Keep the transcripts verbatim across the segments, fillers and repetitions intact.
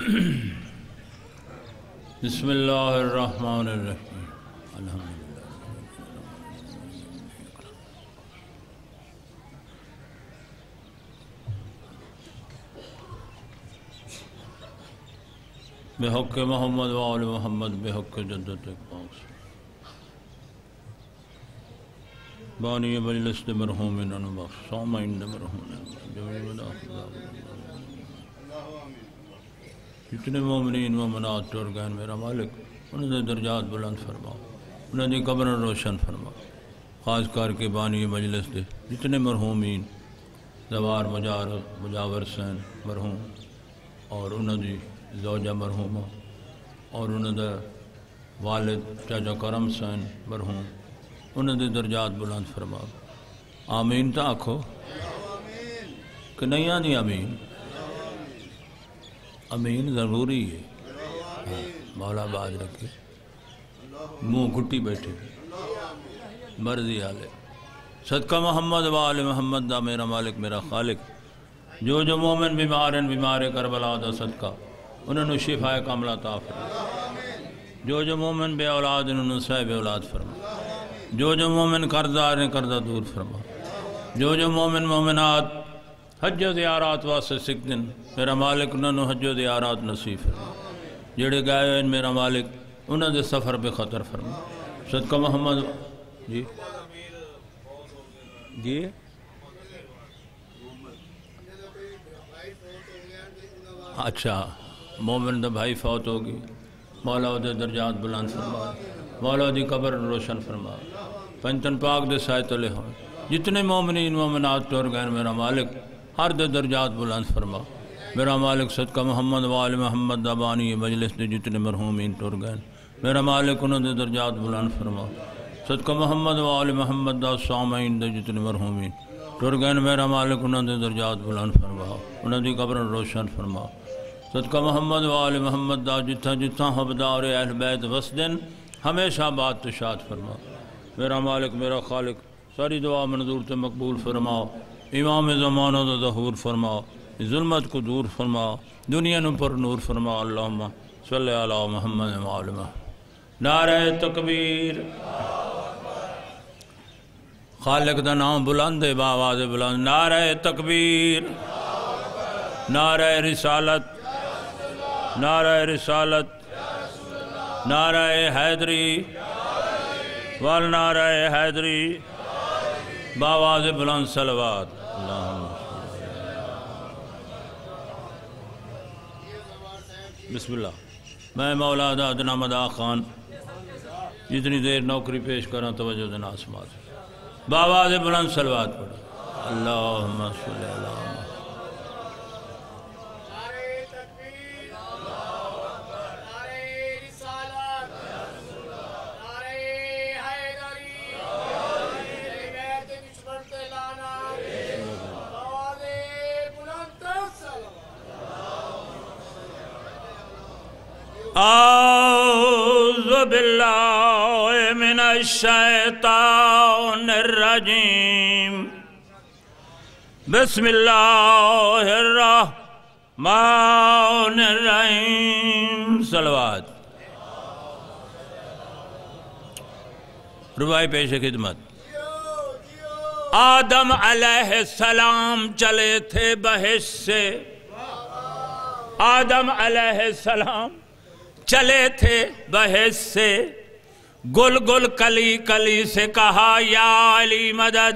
بسم اللہ الرحمن الرحیم الحمدللہ بحق محمد وآل محمد بحق جدت اقباس بانی مجلس دے مرحومین انبخش سامعین دے مرحومین جمعی ودا جتنے مومنین مومنات ٹور گئن میرا مالک انہیں دے درجات بلند فرما انہیں دے قبر روشن فرما خاص کر کے بانی مجلس دے جتنے مرحومین زوار مجار مجاور سین مرحوم اور انہیں دی زوجہ مرحومہ اور انہیں دے والد چاچا کرم سین مرحوم انہیں دے درجات بلند فرما آمین تا آکھو کہ نہیں آنی آمین امین ضروری ہے مولا باز رکھے منہ گھٹی بیٹھے مرضی آلے صدقہ محمد و آل محمد دا میرا مالک میرا خالق جو جو مومن بیمار ہیں بیمار کربلا دا صدقہ انہوں نے شفا کاملہ عطا فرما جو جو مومن بے اولاد ہیں انہوں نے صاحب اولاد فرما جو جو مومن قرضدار ہیں قرضہ دور فرما جو جو مومن مومنات حج و زیارات واسطے سکھدن میرا مالک انہوں نے حج و زیارات نصیب فرما جڑے گئے ہیں میرا مالک انہوں نے سفر بے خطر فرما صدقہ محمد جی جی اچھا مومن دا بھائی فوت ہوگی مولا دے درجات بلند فرما مولا دی قبر روشن فرما پنچن پاک دے سائے تلے ہوں جتنے مومنین مومنات ٹور گئے میرا مالک ہر دے درجات بلند فرما میرا مالک صدقہ محمد و آل محمد دابانی مجلس دے جتنے مرحومین ٹور گئے میرا مالک انہوں دے درجات بلند فرما صدقہ محمد و آل محمد دا سامعین دے جتنے مرحومین ٹور گئے میرا مالک انہوں دے درجات بلند فرما انہوں دی قبر روشن فرما صدقہ محمد و آل محمد دا جتھا جتھا حبدار اہل بیت وسدن ہمیشہ بات تو شاد فرما میرا مالک میرا خالق ساری دعا منظور تے مقبول فرما امام زمانہ دا ظہور فرما ظلمت کو دور فرما دنیا نو پر نور فرما اللہم صلی علی محمد و آل محمد نعرہ تکبیر خالق دا نام بلند ہے باواز بلند نعرہ تکبیر نعرہ رسالت نعرہ رسالت نعرہ حیدری والنعرہ حیدری باواز بلند صلوات بسم اللہ میں مولا دا ادنا مدا خان جتنی دیر نوکری پیش کرنا توجہ دینا سماعت باواز بلند صلوات پڑھا اللہم صلی اللہ علیہ اعوذ باللہ من الشیطان الرجیم بسم اللہ الرحمن الرحیم صلوات ربائی پیش خدمت آدم علیہ السلام چلے تھے بحث سے آدم علیہ السلام چلے تھے بحث سے گل گل کلی کلی سے کہا یا علی مدد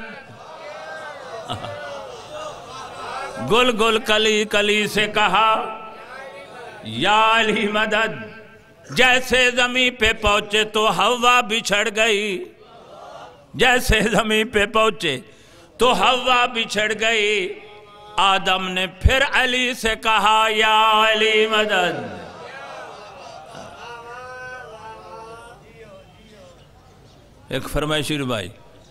گل گل کلی کلی سے کہا یا علی مدد جیسے زمین پہ پہنچے تو ہوا بچھڑ گئی جیسے زمین پہ پہنچے تو ہوا بچھڑ گئی آدم نے پھر علی سے کہا یا علی مدد ایک فرمائشی ربائی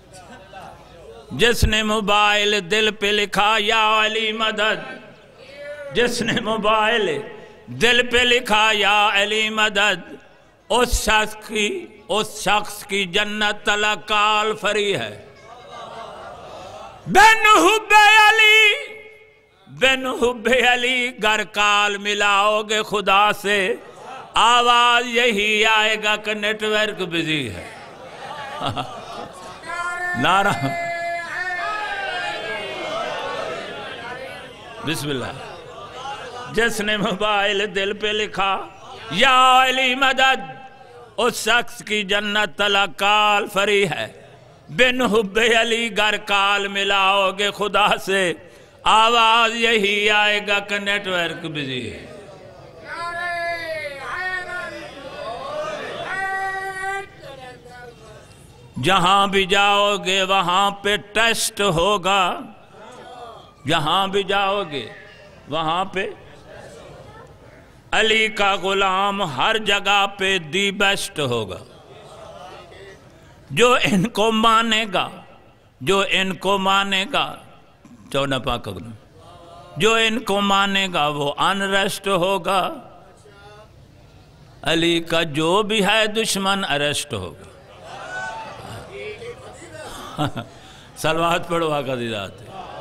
جس نے موبائل دل پہ لکھا یا علی مدد جس نے موبائل دل پہ لکھا یا علی مدد اس شخص کی اس شخص کی جنت تلک کال فری ہے بن حب علی بن بن حب علی گر کال ملاؤ گے خدا سے آواز یہی آئے گا کہ نیٹ ورک بزی ہے نعرہ بسم اللہ جس نے موبائل دل پہ لکھا یا علی مدد اس شخص کی جنت تلک کال فری ہے بن حب علی گر کال ملاؤ گے خدا سے آواز یہی آئے گا کہ نیٹ ورک بزی ہے جہاں بھی جاؤ گے وہاں پہ ٹیسٹ ہوگا جہاں بھی جاؤ گے وہاں پہ علی کا غلام ہر جگہ پہ دی بیسٹ ہوگا جو ان کو مانے گا جو ان کو مانے گا چودہ پاک اگلو جو ان کو مانے گا وہ انریسٹ ہوگا علی کا جو بھی ہے دشمن اریسٹ ہوگا سلوات پڑھو آقا دی ذات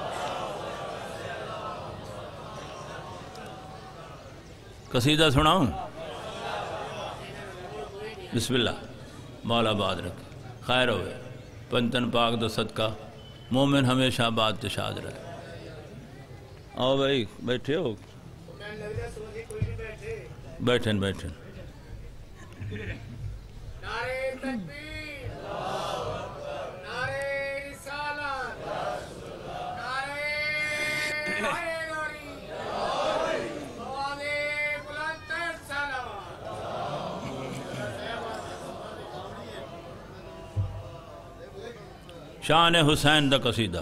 قصیدہ سناؤں بسم اللہ مولا باد رکھے خیر ہوئے پنتن پاک دو صدقہ مومن ہمیشہ بات تشاد رہے آؤ بھائی بیٹھے ہو بیٹھیں بیٹھیں شان حسین دا قصیدہ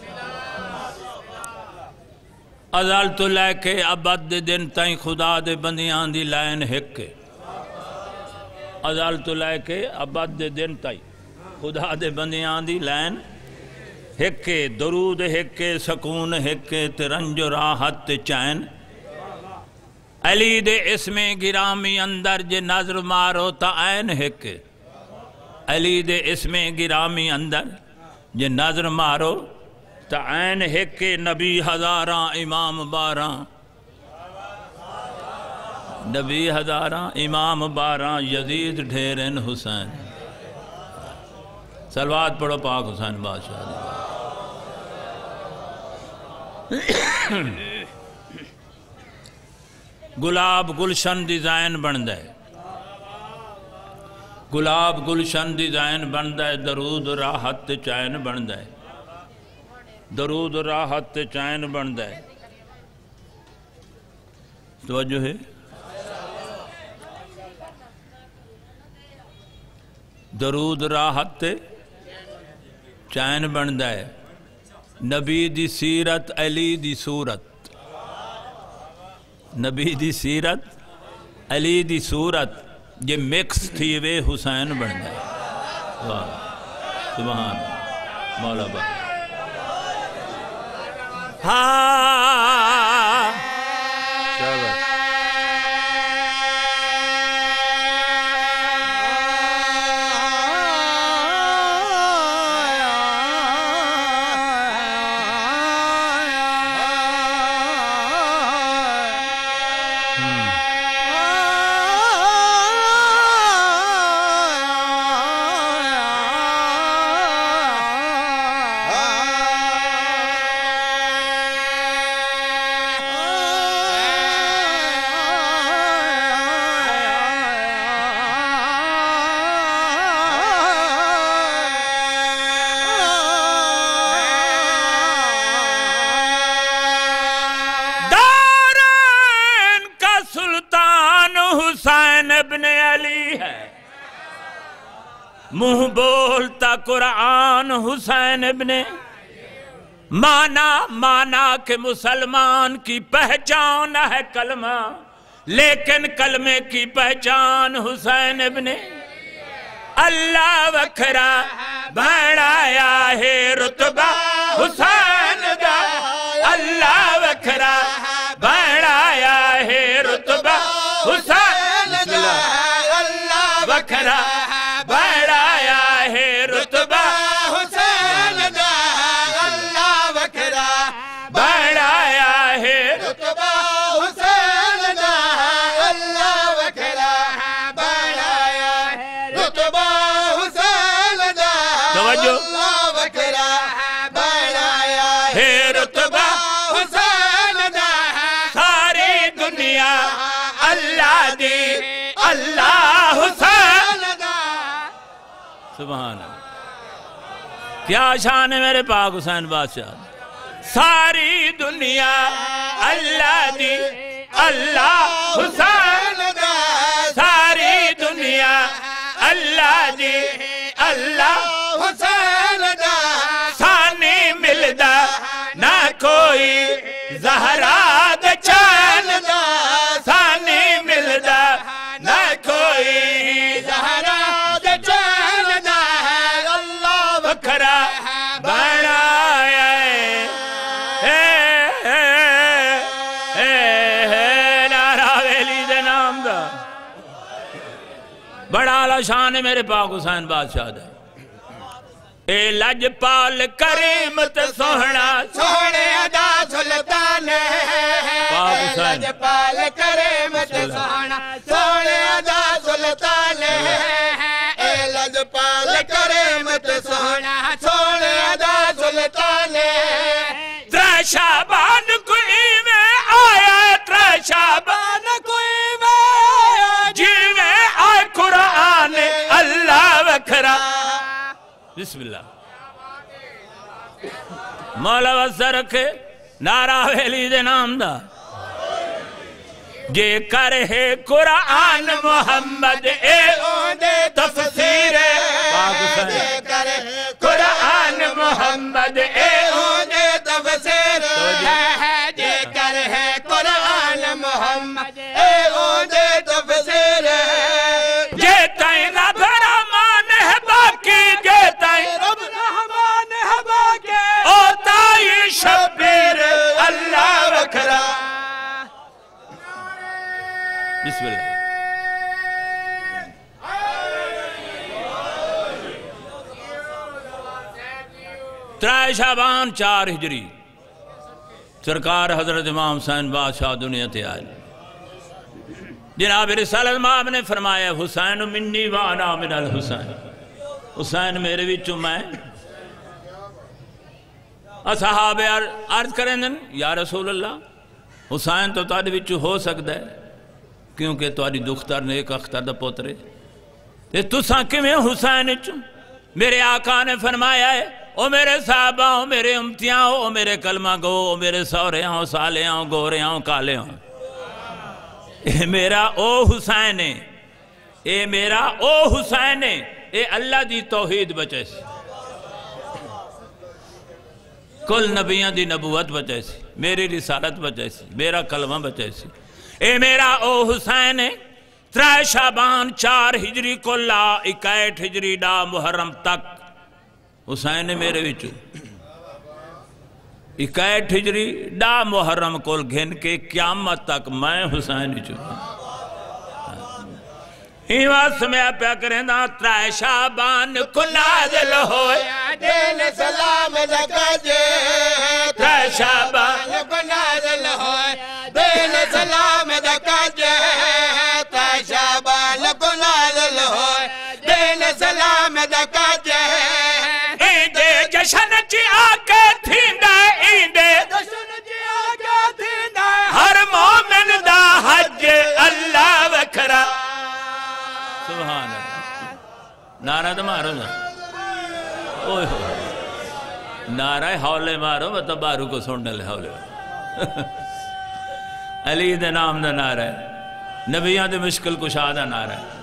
ازل تو لے کے ابد دن تائیں خدا دے بندیاں دی لائن ہکے ازل تو لے کے ابد دن تائیں خدا دے بندیاں دی لائن ہکے درود ہکے سکون ہکے ترنج راحت چین علی دے اسم گرامی اندر جے نظر مارو تا عین ہکے علی دے اسم گرامی اندر جے نظر مارو تا عین ہکے نبی ہزاراں امام باراں نبی ہزاراں امام باراں یزید ڈھیرن حسین سلوات پڑھو پاک حسین بادشاہ گلاب گلشن ڈیزائن بن دے گلاب گلشن ڈیزائن بن دے درود راحت چین بن دے درود راحت چین بن دے توجہ ہے درود راحت چین بن دے نبی دی سیرت علی دی صورت نبی دی سیرت علی دی صورت یہ مکس تھی وے حسین بن دے سبحان مولا با ہاں شاباش منہ بولتا قرآن حسین ابن مانا مانا کہ مسلمان کی پہچان ہے کلمہ لیکن کلمے کی پہچان حسین ابن اللہ وکھرا بڑھایا ہے رتبہ حسین دا اللہ وکھرا بڑھایا ہے رتبہ حسین دا اللہ وکھرا بڑھایا ہے رتبہ حسین دا اللہ وکھرا بڑھایا ہے سبحان اللہ. کیا شان ہے میرے پاک حسین بادشاہ. ساری دنیا اللہ دی اللہ حسین دا. ساری دنیا اللہ دی اللہ حسین دا. سانی ملدا نہ کوئی زہرا دے چین دا. سانی ملدا نہ کوئی زہرا دے چین دا. اللہ وکھرا بنایا نعرہ ویلی دے نام دا. بڑا اعلیٰ شان ہے میرے پاک حسین بادشاہ دا. اے لجپال کریم تے سوہنا سوہنے ادا سلطان پاک حسین. لجپال کریم تے سوہنا سوہنے ادا سلطان. اے لجپال کریم تے سوہنا سوہنے ادا سلطان. ترے شعبان کوئی میں آیا ترے شعبان کوئی میں آیا جی میں آئے قرآن اللہ وکھرا. بسم اللہ. مولا وسع رکھے نعرہ ویلی دے نام دا. جے کر ہے قرآن محمد اے اون دے تفسیر. جے کر ہے قرآن محمد اے اون دے تفسیر. جے کر ہے قرآن محمد اے اون دے تفسیر. جے تائیں رب رحمان ہے باقی جے تائیں رب رحمان ہے باقی او تائی شبیر اللہ وکھرا. بسم اللہ. ترائے شعبان چار ہجری سرکار حضرت امام حسین بادشاہ دنیا تے آئے. جناب رسالت مآب نے فرمایا حسین منی وانا من الحسین. حسین میرے وچوں میں. اصحاب عرض کریں دن یا رسول اللہ حسین تو تاڑے وچوں ہو سکتا ہے کیونکہ تاری دختر نیک اختر دا پوترے. تے تساں کیویں حسین وچوں. میرے آقا نے فرمایا ہے او میرے صحابہ او میرے امتیاں او میرے کلمہ گو او میرے سوریاں او سالیاں او گوریاں او کالیاں. اے میرا او حسین ہے. اے میرا او حسین ہے. اے اللہ دی توحید بچے سی. کل نبیاں دی نبوت بچے سی. میری رسالت بچے سی. میرا کلمہ بچے سی. اے میرا او حسین ہے. ترائے شعبان چار ہجری کو لا اکیٹ ہجری ڈا محرم تک حسین ہے میرے وچوں. اکیٹ ہجری ڈا محرم کو گھن کے قیامت تک میں حسین وچوں. ایوان سمیا پیا کریں دا ترائے شعبان کو نازل ہوئے دین سلام لگا جے. ترائے شعبان کو نازل ہوئے دین سلام لگا جے. ترائے شعبان کو نازل ہوئے دین سلام لگا جے. ایندے جشن چی آکے تھیندا ایندے جشن چی آکے تھیندا ہر مومن دا حج اللہ وکھرا. سبحان اللہ. نعرہ تو مارو نا. اوہ نعرہ حولے مارو بتا بارو کو سننے لے حولے. علی دے نام دا نعرہ ہے. نبیان دے مشکل کشا دا نعرہ ہے.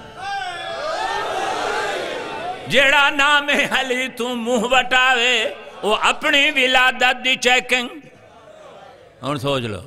جیڑا نام علی تو منہ وٹاوے وہ اپنی ولادت دی چیکنگ. اور سوچ لو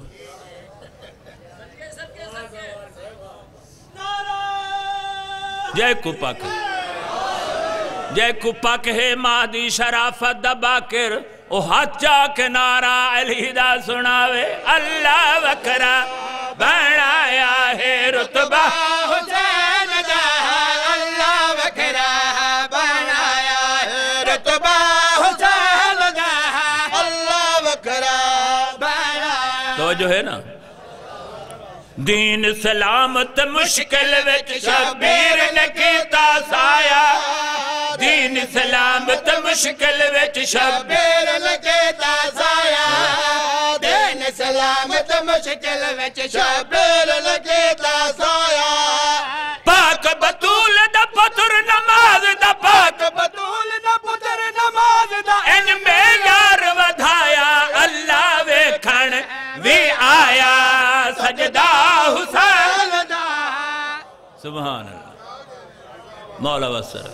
جے کو پاک جے کو پاک ہے مادی شرافت دا باکر او ہاتھ جا کے نعرہ علی دا سناوے. اللہ وکھرا بنایا ہے رتبہ حسین دا. اللہ وکھرا بنایا ہے رتبہ حسین دا. اللہ وکھرا بنایا. تو جو ہے نا دین سلامت مشکل وچ شبیر نے کیتا سایا. دین سلامت مشکل وچ شبیر نے کیتا سایا. دین سلامت مشکل وچ شبیر نے کیتا سایا. پاک بطول دا پتر نماز دا پاک بطول نہ پتر نماز دا ان میں یار ودھایا اللہ ویکھن وی آیا سجدہ حسین دا سبحان اللہ مولا وسر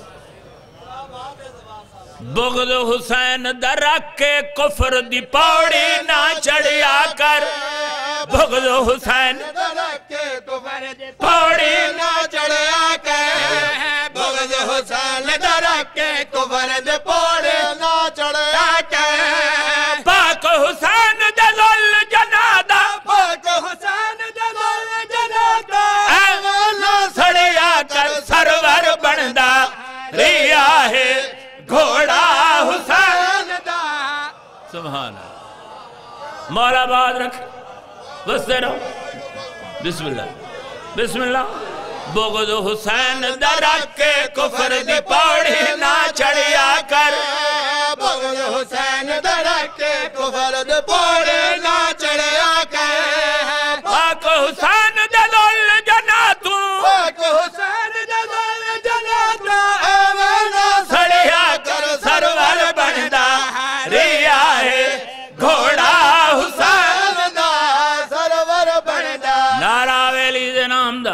بغض حسین دا رکھ کے کفر دی پوڑی نہ چڑھیا کر بغض حسین درکے کفر دے پوڑی نہ چڑھیا کہ بغض حسین درکے کفر دے پوڑے نہ چڑھیا کہ پاک حسین دے ذل جنادہ پاک حسین جلال جناتا نہ سڑیا کر سرور بندہ ریا ہے گھوڑا حسین دا سبحان اللہ مولا بات رکھ بس دے رہو بسم اللہ بسم اللہ بغض حسین دا رکھ کے کفر دی پوڑی نہ چڑھیا کر بغض حسین درکے کفر دے پوڑے نہ چڑھیا کہ پاک حسین دے ذل جناتوں پاک حسین جلال جناتا نہ سڑیا کر سرور بندہ ریا ہے گھوڑا حسین دا سرور بندا نعرہ ویلی دے نام دا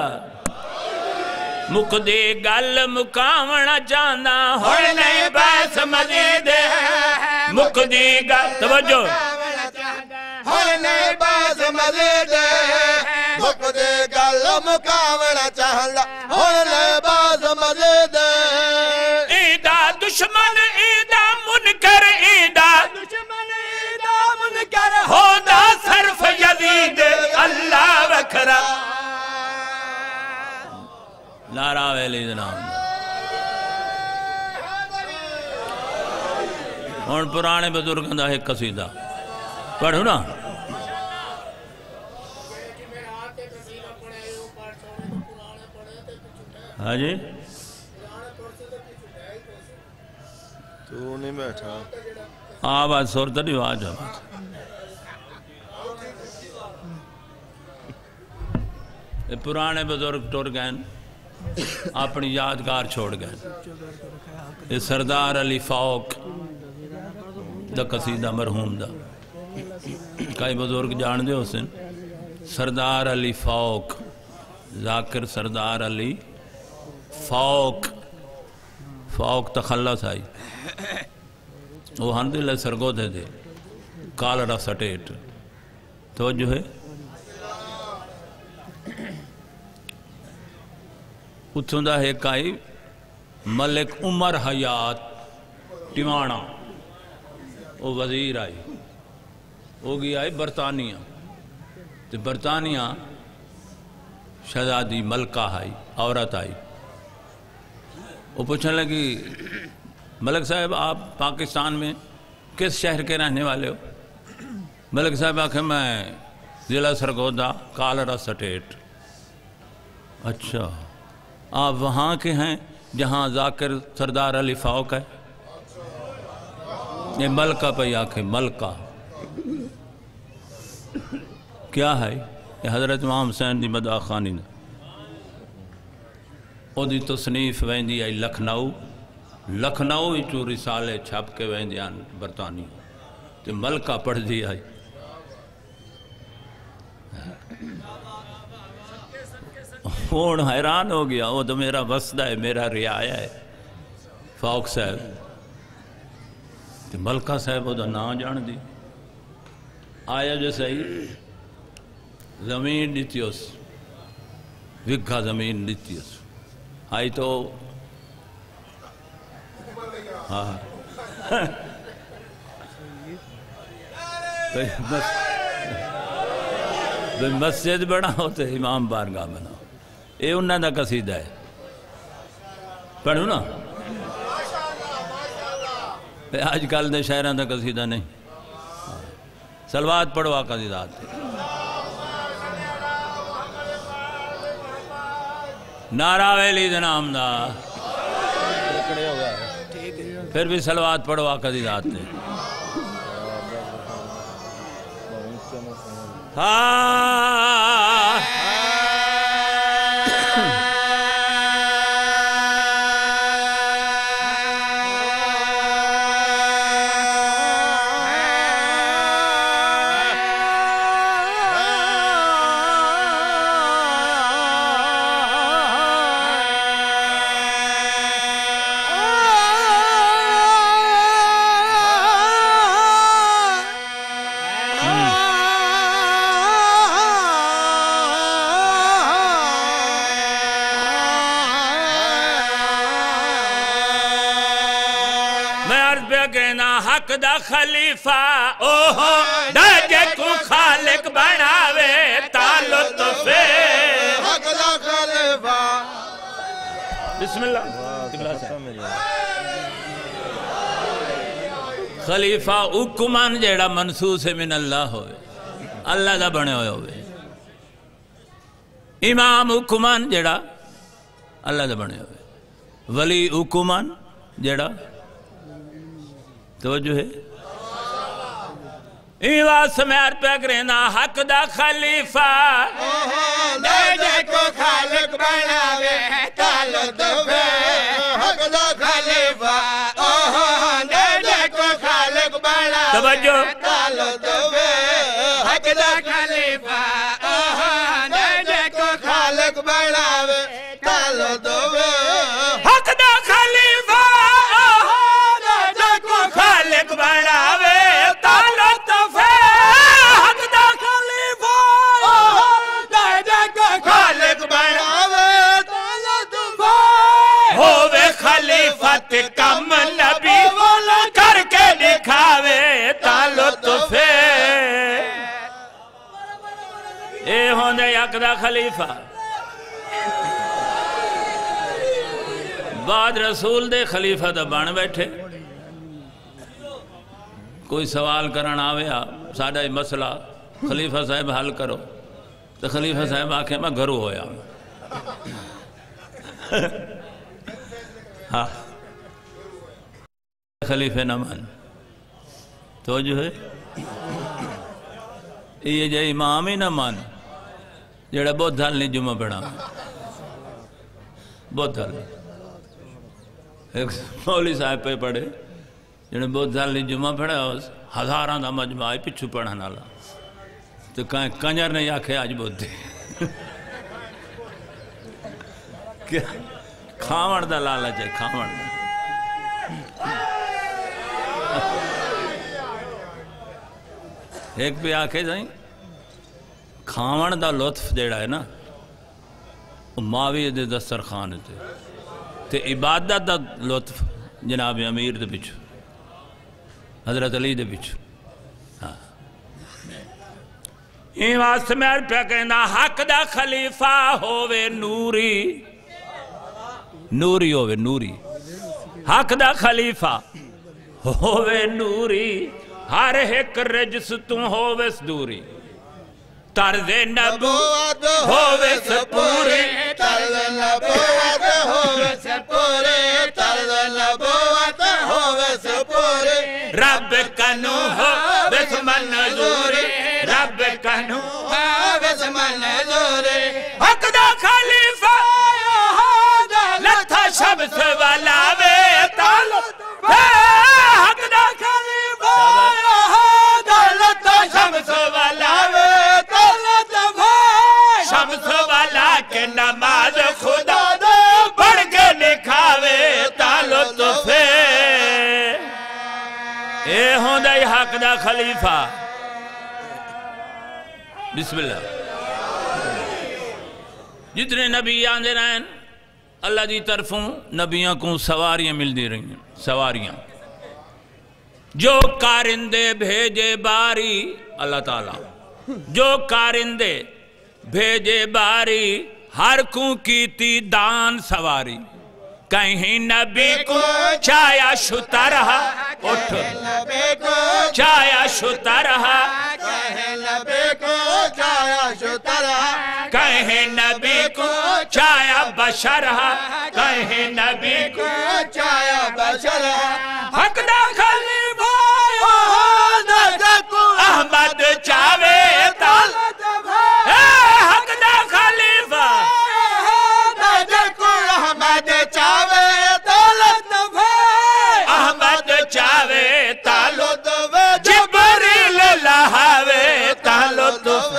مقدی گل مکاونا چاہنا ہوڑ نہیں بحث مزید مقدی گل توجہ ہن نہیں باز مزید مک دے گل مکاونا چاہندا ہن نہیں باز مزید ایدہ دشمن ایدہ منکر ایدہ دشمن دا منکر ہودا صرف یزید اللہ وکھرا نعرہ ویلی دے نام دا اور پرانے بزرگوں دا ایک قصیدہ پڑھو نا ہاں جی تو نہیں بیٹھا آواز سور تڑی آواز آواز یہ پرانے بزرگ ٹور گئے اپنی یادگار چھوڑ گئے یہ سردار علی فاوق دا قصیدہ مرحوم دا کئی بزرگ جان دے حسن سردار علی فاوق ذاکر سردار علی فاوق فاوق تخلص آئی وہ ہندی لے سرگو دے دے کالرہ سٹیٹ توجہ ہے اتھوں دا ایک آئی ملک عمر حیات ٹیوانا وہ وزیر آئی وہ گئی آئی برطانیہ تو برطانیہ شہزادی ملکہ آئی عورت آئی وہ پوچھنے لگی ملک صاحب آپ پاکستان میں کس شہر کے رہنے والے ہو ملک صاحب آکھے میں ضلع سرگودا کالرہ سٹیٹ اچھا آپ وہاں کے ہیں جہاں ذاکر سردار علی فاوق ہے یہ ملکہ پہ آکھے ملکہ کیا ہے یہ حضرت امام حسین دی مدعا خانی نے او دی تصنیف ویندی آئی لکھنؤ لکھنؤ ہی چو رسالے چھپ کے ویندی آن برطانی تو ملکہ پڑھ دی آئی ہون حیران ہو گیا وہ تو میرا وسدہ ہے میرا رعایا ہے فاوق صاحب تو ملکہ صاحب وہ تو نام جان دی آیا جو صحیح زمین دیتیوس وگھا زمین دیتیوس آئی تو ہاں مسجد بنا ہوتے امام بارگاہ بنا یہ انہوں دا قصیدہ ہے پڑھو نا آج کل دے شہران دا قصیدہ نہیں سلوات پڑھو آقا دی ذات نعرہ ویلی دے نام دا پھر بھی سلوات پڑھو آقا دی ذات نے ہاں حق دا خلیفہ اوہو دا جے کو خالق بناوے تا لطف حق دا خلیفہ بسم اللہ خلیفہ حکمان جیڑا منسوس من اللہ ہوئے اللہ دا بنے ہوئے ہوئے امام حکمان جیڑا اللہ دا بنے ہوئے ولی حکمان جیڑا توجہ ہے ایوہ سمیار پہ کرنا حق دا خلیفہ دے دے کو خالق بناوے تا لطف حق دا خلیفہ دے دے کو خالق بناوے توجہ تا لطف حق دا خلیفہ دے دے کو خالق بناوے تا لطف حق دا خلیفہ دے دے کو خالق بناوے تا لطف حق دا خلیفہ دے دے کو خالق بناوے تا لطف ہووے خلیفت کم نبی والا کر کے دکھاوے تا لطف اے ہوندے حق دا خلیفہ بعد رسول دے خلیفہ دا بان بیٹھے کوئی سوال کرن آوے ساڑھا ہی مسئلہ خلیفہ صاحب حل کرو تو خلیفہ صاحب آکھے میں گھرو ہویا ہاں خلیفہ نہ مان تو جو ہے یہ جو امام ہی نہ مان جڑا بہت دھال نہیں جمعہ پڑھا بہت دھال ایک مولی صاحب پہ پڑھے جنہیں بہت دھال نہیں جمعہ پڑھا ہزاراں دا مجمع آئی پچھو پڑھا نالا تو کہیں کنجر نہیں آکھے آج بہت دے کھاوڑ دا لالا چاہے کھاوڑ دا ایک بھی آکھے جائیں کھاوڑ دا لطف جیڑا ہے نا ماوی دے دسترخان تے تے عبادت دا لطف جناب امیر دے بچو حضرت علی دے بچو این واسطے میں پہ کہنا حق دا خلیفہ ہووے نوری نوری ہووے نوری حق دا خلیفہ ہووے نوری ہر ایک رجس تم ہووے سدوری طرز نبوت ہووے سپوری طرز نبوت ہووے سپوری طرز نبوت ہووے سپوری رب کنو ہووے سمنظوری رب کنو ہووے سمنظوری حق دا خلیفہ لتھا شمس والا وے تعلق حق دا خلیفہ لتھا شمس والا وے تعلق شمس والا کے نماز خدا دے پڑھ کے لکھاوے تعلق اے ہوندہ حق دا خلیفہ بسم اللہ جتنے نبی آندے رہن اللہ دی طرفوں نبیاں کو سواریاں مل دی رہی ہیں سواریاں جو کارندے بھیجے باری اللہ تعالیٰ جو کارندے بھیجے باری ہر کو کیتی دان سواری کہیں نبی کو چایا شتا رہا اٹھ چایا شتا رہا کہیں نبی کو چایا شتا رہا کہیں نبی کو چایا بشر رہا کہیں نبی کو چایا بشر حق دا خلیفہ احمد چاوے تال حق دا خلیفہ احمد چاوے دولت احمد چاوے تالو جبریل لہاوے تالو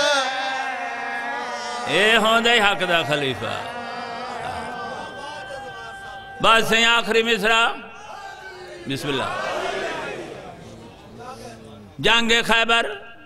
اے ہوندے حق دا خلیفہ بات سے آخری مصرع بسم اللہ جنگ خیبر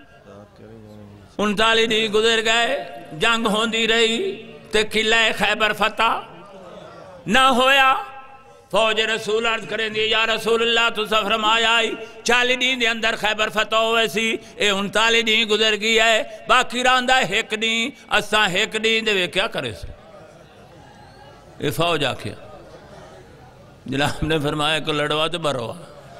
انتالی دی گزر گئے جنگ ہوندی رہی تے قلعہ خیبر فتح نہ ہویا فوج رسول عرض کریں دی یا رسول اللہ تو فرمایا آئی چالی دین دے اندر خیبر فتح ہوئے سی اے انتالی دین گزر گیا ہے باقی راندہ ایک دین اساں ایک دین دے وے کیا کرے سے اے فوج آکھیا جناب نے فرمایا کہ لڑوا تو بروا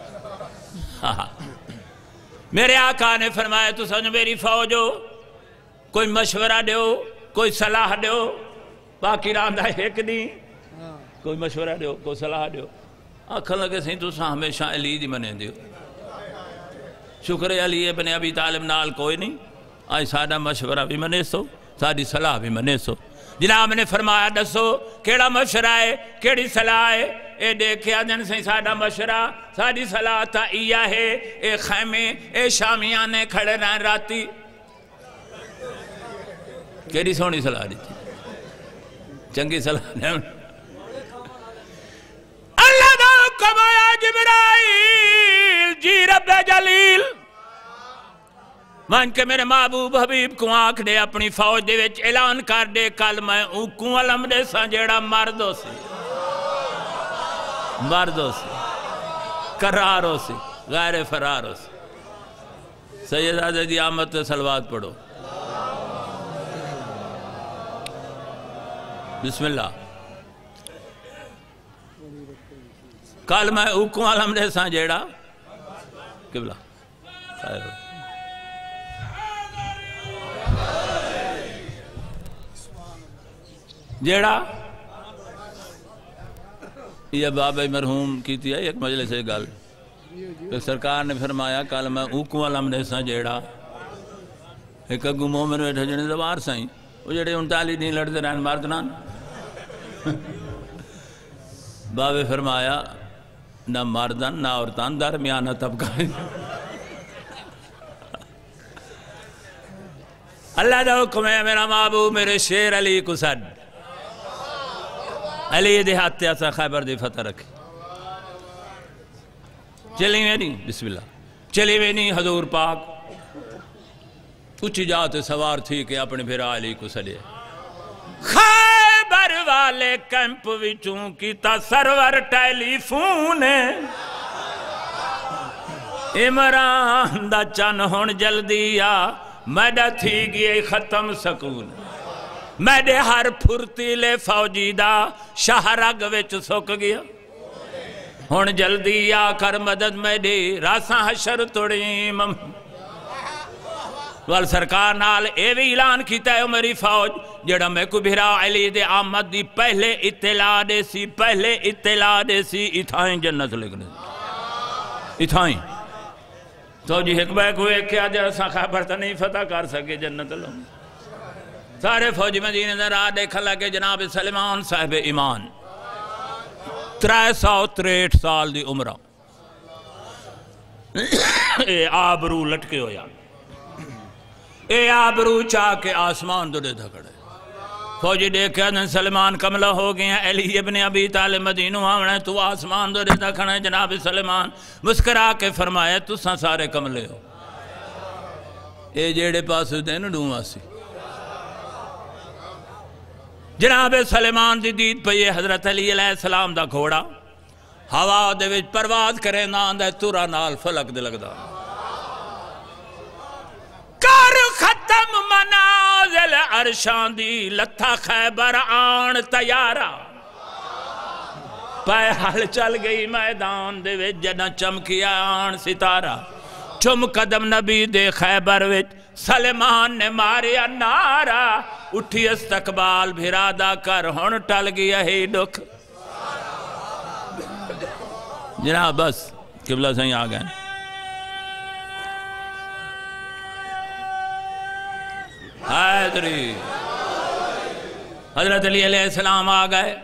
میرے آقا نے فرمایا تو سمجھ میری فوج ہو کوئی مشورہ دیو کوئی صلاح دیو باقی راندہ ایک دین کوئی مشورہ دیو کوئی صلاح دیو آکھا لگے سہیں تو ساں ہمیشہ علی دی منے دیو شکر علی ابن ابی طالب نال کوئی نہیں آئی سادہ مشورہ بھی منے سو سادی صلاح بھی منے سو جناب نے فرمایا دسو کیڑا مشورہ ہے کیڑی صلاح ہے اے دیکھیا جن سے سادہ مشورہ سادی صلاح تا ایا ہے اے خیمے اے شامیانے کھڑے رہن راتی کیڑی سونی صلاح دیتی چنگی صلاح نہیں اللہ دا حکم آیا جبرائیل جی رب جلیل مان کے میرے محبوب حبیب کو آنکھ دے اپنی فوج دے وچ اعلان کر دے کل میں اوکوں علم دے ساں جیڑا مردوں سے مردوں سے قراروں سے غیر فراروں سے سید آزاد دی آمد صلوات پڑھو بسم اللہ کل میں اوکوں علم دے ساں جیڑا قبلہ خیر ہو جیڑا یہ بابا مرحوم کی تھی ایک مجلس سے گل سرکار نے فرمایا کل میں اوکوں علم دے ساں جیڑا ایک اگو مومن بیٹھا جنے دوار سائیں وہ جڑے انتالی دین لڑتے رہن مردنان بابے فرمایا نہ مردن نہ عورتان درمیانہ طبقہ اللہ دا حکم ہے میرا محبوب میرے شیر علی کو سڈ علی دے ہاتھ ایسا خیبر دی فتح رکھے چلی میں نہیں بسم اللہ چلی میں نہیں حضور پاک اچھی جاتے سوار تھی کہ اپنے بھیرا علی کو سڈے خیبر والے کیمپ وچوں کیتا سرور ٹیلی فون عمران دا چن ہون جلدی آ میڈا تھی گئے ختم سکون میڈے ہر پھرتیلے فوجی دا شہرگ وچ سک گیا ہون جلدی آ کر مدد میڈے راساں حشر توڑیم وال سرکار نال اے بھی اعلان کیتا ہے میری فوج جڑا میں کو بھیرا علی دے آمد دی پہلے اطلاع دے سی پہلے اطلاع دے سی اتھائیں جنت لگنے اتھائیں تو جی حکمہ کو ایک کیا جا سا خیبر تا نہیں فتح کر سکے جنت لوں سارے فوجی مدینہ در آ دیکھا لگے جناب سلیمان صاحب ایمان ترائے سو تریٹھ سال دی عمرہ اے آبرو لٹکے ہو یا اے آبرو چاہ کے آسمان دو دے دھکڑے فوجی دیکھا جن سلیمان کملہ ہو گیا علی ابن ابی طالب مدینو آمنے تو آسمان دو دے دھکڑے جناب سلیمان مسکرا کے فرمایا تو ساں سارے کملے ہو اے جیڑے پاس دین ڈوما سی جناب سلیمان دی دید پہ یہ حضرت علی علیہ السلام دا گھوڑا ہوا دے وچ پرواز کرے نان دے تورا نال فلک دے لگدا کر ختم منازل عرشان دی لتھا خیبر آن تیارا پہ حل چل گئی میدان دے وچ جنا چمکیا آن ستارہ چم قدم نبی دے خیبر وچ سلیمان نے ماریا نارا اٹھی استقبال بھرادا کر ہون ٹل گیا ہی ڈک جناب بس قبلہ سے ہی آ گئے حیدری حضرت علی علیہ السلام آ گئے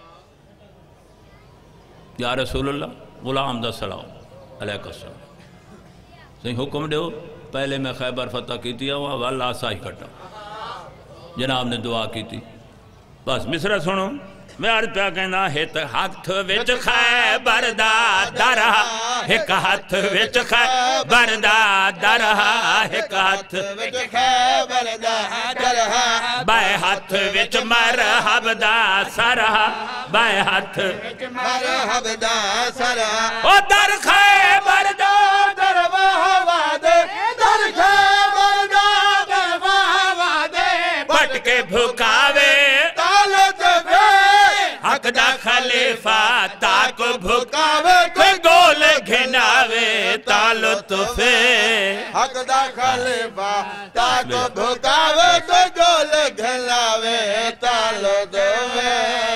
یا رسول اللہ غلام دا سلام علیہ السلام صحیح حکم دیو پہلے میں خیبر فتح کی تھی ہوا واللہ ساہی کٹا جناب نے دعا کی تھی بس مصرہ سنو میں عرض پہ کہنا ہت ہاتھ وچ خیبر دا درہ ایک ہاتھ وچ خیبر دا درہ ایک ہاتھ وچ خیبر دا درہ بائے ہاتھ وچ مرحب دا سرا بائے ہاتھ مرحب دا سرا او در خیبر دا در وادے در خیبر دا در وادے بٹ کے بھکاوے طالت بے حق دا خلیفہ تاک بھکاوے کوئی گول گھناوے تالو تفے حق دا خلیفہ تاک بھکاوے کوئی گول گھناوے تالو دوے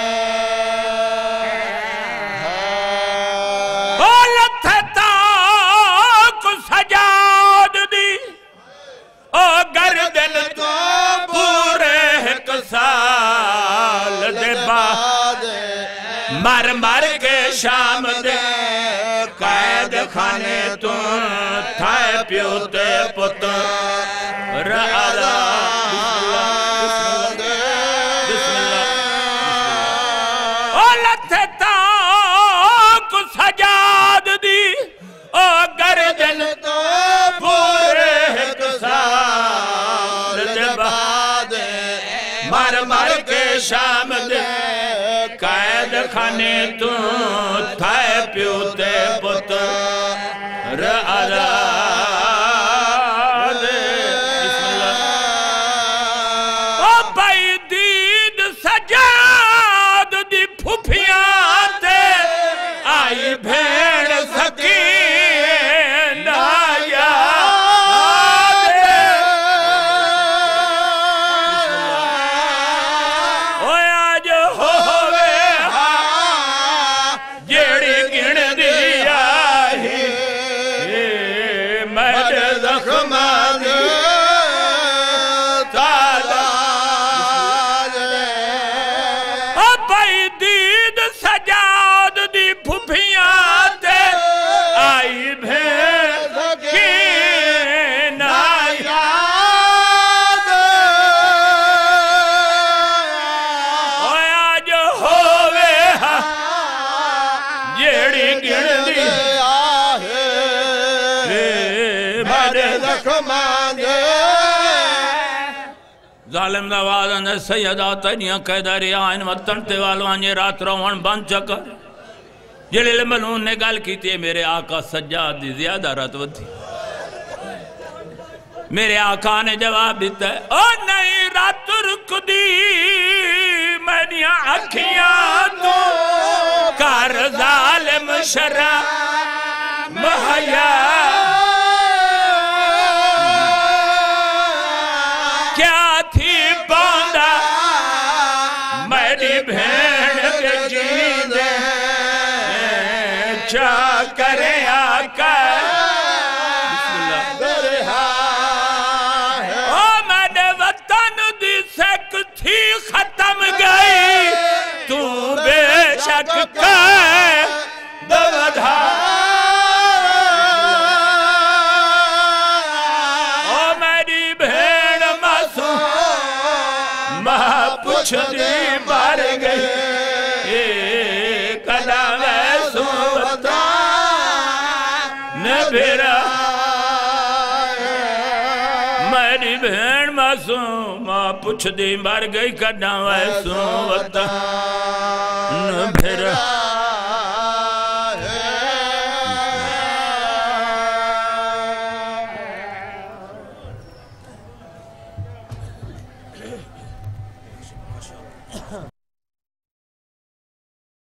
بولت تاک سجاد دی او گردن تو پورے ایک سال دے بعد مر مر کے شام دے قید خانے تو تھائے پیوتے پتر رعلا بسم اللہ او لتھے تاک سجاد دی او گردن تو پورے ایک سال دے بعد مر مر کے شام دے قید خانے تو تھائے پیوتے پتر آزاد بسم اللہ او بھائی دید سجاد دی پھوپیاں تے آئی بھیڑ سکین آیاد او آج ہووے جیڑی گن دیا ہی مہد زخمان تالا او بھائی دید سجاد دی پھوپیاں تے آئی بھیڑ سکین آیاد او آج ہووے جیڑی گن دی ظالم دا وعدن سیدہ تنیا قیداری آئین وطن تے والوان یہ رات روان بند چکر جلیل ملون نے گل کی تھی میرے آقا سجاد دی زیادہ رتو تھی میرے آقا نے جواب دیتا ہے او نہیں رات رک دی منیا اکھیاں تو کار ظالم شرع مہیا کیا تھی باندھا میری بھین کے جیندے چا کرے آقا او میرے وطن دی سک تھی ختم گئی تو بے شک کر دودھا او میری بھین معصوم ماں پوچھ دی بار گئی کلا ویسو بتا نبیرا میری بھین معصوم ماں پوچھ دی بار گئی کلا ویسو بتا نبیرا